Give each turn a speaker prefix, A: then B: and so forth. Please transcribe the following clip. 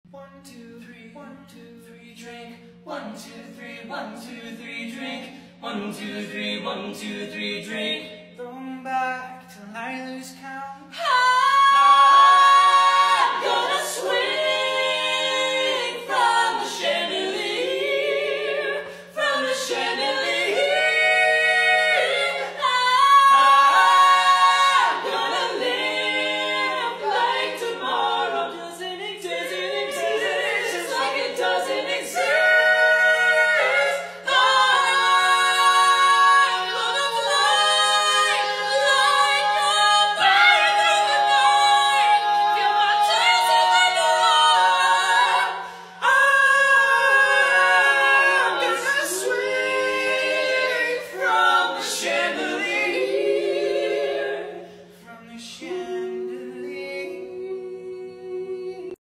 A: 1, 2, 3, 1, 2, 3, drink. 1, 2, 3, 1, 2, 3, drink. 1, 2, 3, 1, 2, 3, drink. Throw 'em back till I lose count.